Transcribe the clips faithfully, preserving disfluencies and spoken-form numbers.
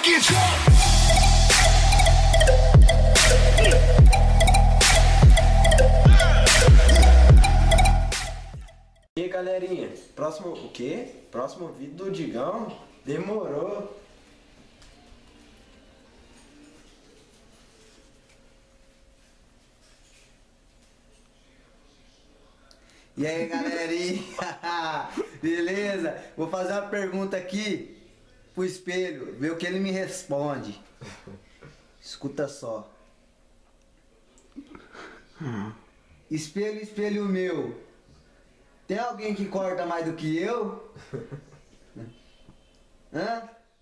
it. E aí, galerinha, próximo o quê? Próximo vídeo do Digão? Demorou. E aí, galerinha? Beleza? Vou fazer uma pergunta aqui pro espelho, ver o que ele me responde. Escuta só. Espelho, espelho meu, tem alguém que corta mais do que eu? Hã?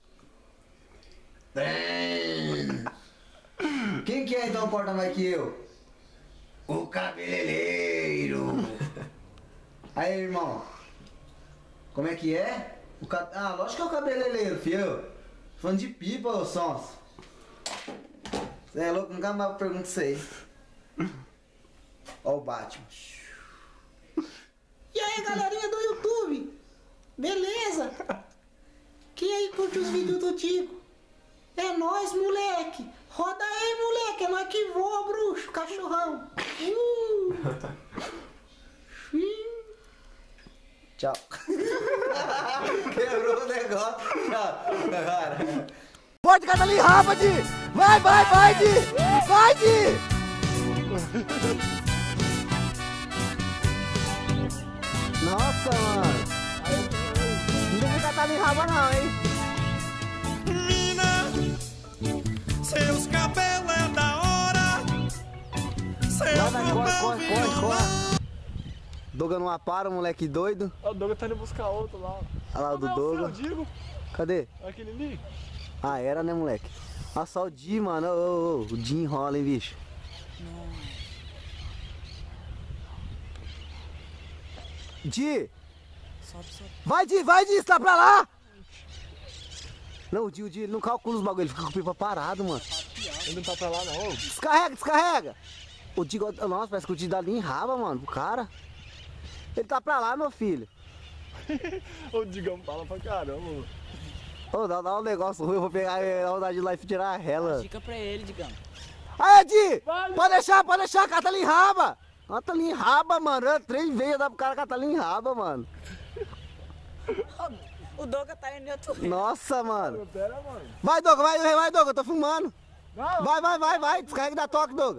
Tem! Quem que é então corta mais que eu? O cabeleireiro! Aí, irmão, como é que é? O ca... Ah, lógico que é o cabeleireiro, filho. Falando de pipa, ô Sons. Você é louco? Nunca mais pergunto isso aí. Ó o Batman. E aí, galerinha do YouTube? Beleza? Quem aí curte os vídeos do Tico? É nóis, moleque. Roda aí, moleque. É nóis que voa, bruxo. Cachorrão. Uh. Tchau. Quebrou o negócio. Tchau. Cara. Pode, Catalinha, rapa, Di! Vai, vai, vai, Di! Vai, Di! Nossa, mano. Não tem que catar nem raba não, hein? Mina, seus cabelos é da hora. Vai, vai, corre, corre, corre, corre. Doga não apara, moleque doido. O Doga tá indo buscar outro lá. Olha lá o do Doga. Eu digo. Cadê? Aquele ali. Ah, era, né, moleque? Olha só o Di, mano. Ô, ô, ô, o Di enrola, hein, bicho. Di! Sobe, sobe. Vai, Di, vai, Di, você tá pra lá! Não, o Di, o Di, ele não calcula os bagulho, ele fica com o pipa parado, mano. Ele não tá pra lá, não. Descarrega, descarrega! O Di, nossa, parece que o Di dá linha em raba, mano, pro cara. Ele tá pra lá, meu filho. O Digão fala pra caramba, mano. Ô, dá, dá um negócio ruim, eu vou pegar a vontade de life e tirar a rela. Dica pra ele, Digão. Aí, Di! Vai, Pode deixar, pode deixar, Catalinha em raba! Catalinha em raba, mano. Eu, três vezes dá pro cara Catalinha em raba, mano. O Doga tá indo em outro. Nossa, mano. Pera, mano. Vai, Doga, vai, vai, Doga, eu tô filmando. Não. Vai, vai, vai, vai. Descarrega e dá toque, Doga.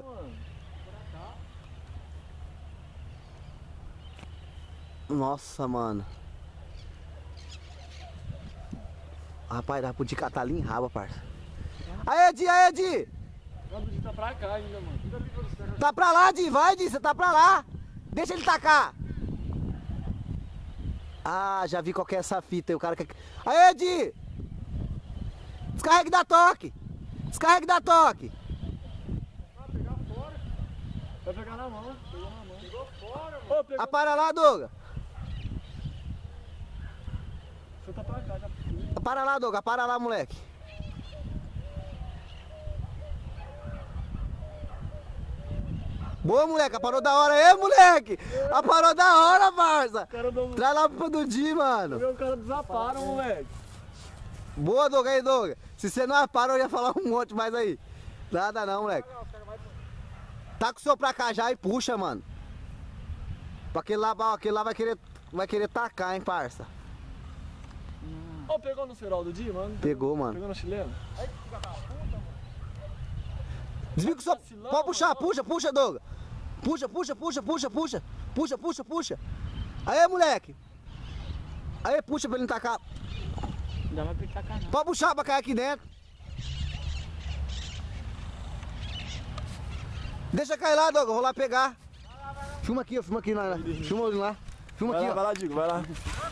Nossa, mano. Rapaz, dá pro Di Catalinha em raba, parça. Aê, Di, aê, Di. O Di tá pra cá ainda, mano. Tá pra lá, Di, vai, Di, você tá pra lá. Deixa ele tacar. Ah, já vi qual que é essa fita aí, o cara quer... Aê, Di! Descarrega e dá toque. Descarrega e dá toque. Vai pegar fora. Vai pegar na mão. Pegou na mão. Pegou fora, mano. Ô, pegou... Ah, para lá, Doga. Você tá pra cá, já. Para lá, Doga, para lá, moleque. Boa, moleque, aparou da hora aí, moleque! Aparou da hora, parça! Do... Traz lá pro do Di, mano! O cara desapara, moleque! Boa, Doga, aí, Doga! Se você não apara, eu ia falar um monte mais aí! Nada não, moleque! Tá com o seu pra cá já e puxa, mano! Pra aquele lá, aquele lá vai querer, vai querer tacar, hein, parça! Ô, oh, pegou no cerol do Di, mano? Pegou, mano! Pegou no chileno? Desvia com o seu... Pode puxar, puxa, puxa, Doga! Puxa, puxa, puxa, puxa, puxa. Puxa, puxa, puxa. Aê, moleque. Aê, puxa pra ele não tacar. Não vai pra ele tacar, não. Pode puxar pra cair aqui dentro. Deixa cair lá, Doga. Vou lá pegar. Filma aqui, ó. Filma aqui. Lá, lá. Filma ali lá. Filma vai aqui, lá, ó. Vai lá, Digo. Vai lá.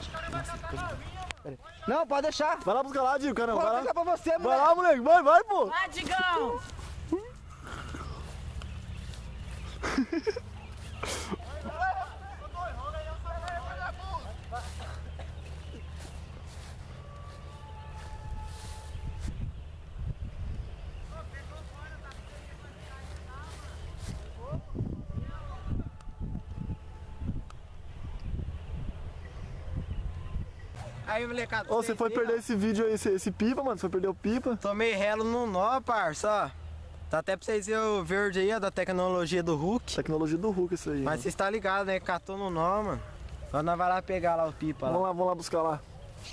Não, pode deixar. Vai lá buscar lá, Digo. Caramba, Pode vai lá. pegar pra você, moleque. Vai lá, moleque. Vai, vai, pô. Vai, Digão. Aí, molecada. Ô, você foi perder esse vídeo aí, esse, esse pipa, mano? Você foi perder o pipa? Tomei relo no nó, parça, ó. Tá até pra vocês verem o verde aí, ó, da tecnologia do Hulk. Tecnologia do Hulk isso aí. Mas mano. vocês tá ligado, né? Catou no nó, mano. Agora nós vai lá pegar lá o pipa lá. Vamos lá, vamos lá buscar lá.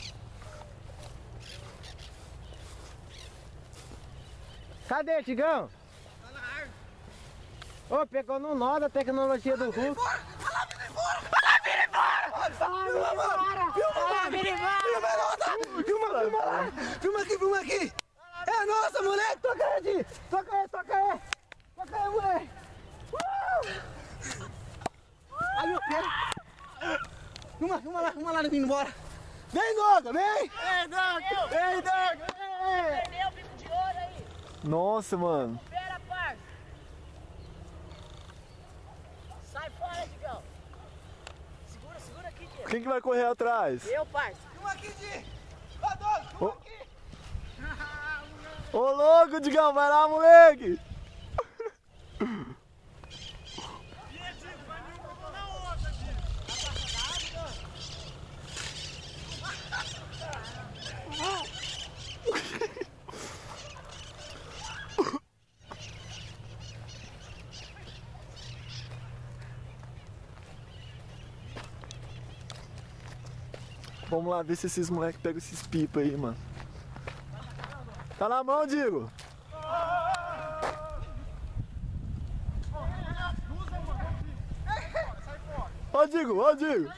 Cadê, Tigão? Tá na árvore. Ô, pegou no nó da tecnologia do Hulk. Olha lá, vira embora! Olha lá, vira embora! Olha lá, vira embora! Olha lá, vira embora! Filma lá, filma lá! Filma aqui, filma aqui! É nossa, moleque! Toca aí, Di! Toca aí, toca aí! Toca aí, moleque! Uh! Ai, meu pé! Filma, filma lá, filma lá, vindo embora! Vem, Doga, vem! Ei, Doug! Ei, Doug! Perdeu o bico de ouro aí. Nossa, mano. Pera, parça. Sai fora, Digão. Segura, segura aqui, Diego. Quem que vai correr atrás? Eu, parça. Filma aqui, Di! Ô, Doga, filma Ô. aqui! Ô, louco, Digão, vai lá, moleque! Vamos lá ver se esses moleques pegam esses pipa aí, mano. Tá na mão, Digo. Ô, Digo, ô, Digo.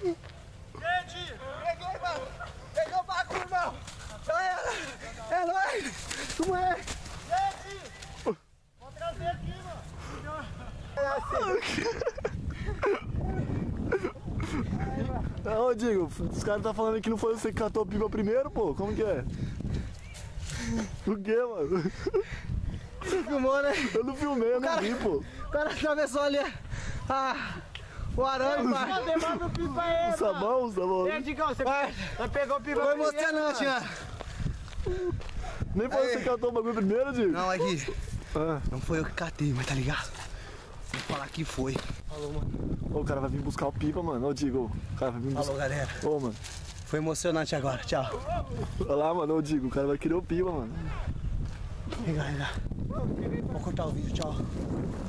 Peguei, mano! Pegou o bagulho, irmão! Já era! É nóis! Como é? Vou trazer aqui, mano. Ô, Digo, os caras tá falando que não foi você que catou a pipa primeiro, pô. Como que é? O quê, mano? Você filmou, né? Eu não filmei, eu não cara- vi, pô. O cara atravessou ali a... o arame, pai. Levanta o pipa aí, O sabão, o sabão. Ei, Digão, você Vai. você pegou o pipa Foi primeiro, emocionante, mano. né? Nem foi você que catou o bagulho primeiro, Digo? Não, aqui. Ah. Não foi eu que catei, mas tá ligado? Vou falar que foi. Falou, mano. Ô, o cara vai vir buscar o pipa, mano. Ô, Digo, o cara vai vir buscar. Falou, galera. Ô, mano. Foi emocionante agora. Tchau. Olha lá, mano. Ô, Digo, o cara vai querer o pipa, mano. Vem cá, vem cá. Vou cortar o vídeo. Tchau.